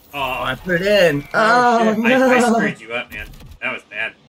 Oh, I put it in. oh Oh, shit. no. I screwed you up, man. That was bad.